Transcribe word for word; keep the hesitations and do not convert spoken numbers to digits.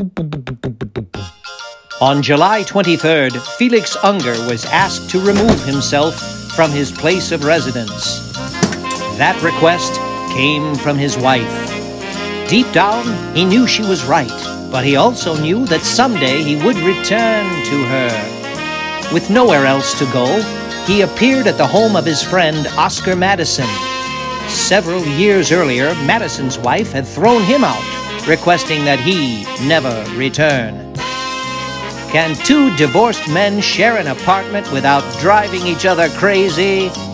On July twenty-third, Felix Unger was asked to remove himself from his place of residence. That request came from his wife. Deep down, he knew she was right, but he also knew that someday he would return to her. With nowhere else to go, he appeared at the home of his friend Oscar Madison. Several years earlier, Madison's wife had thrown him out, requesting that he never return. Can two divorced men share an apartment without driving each other crazy?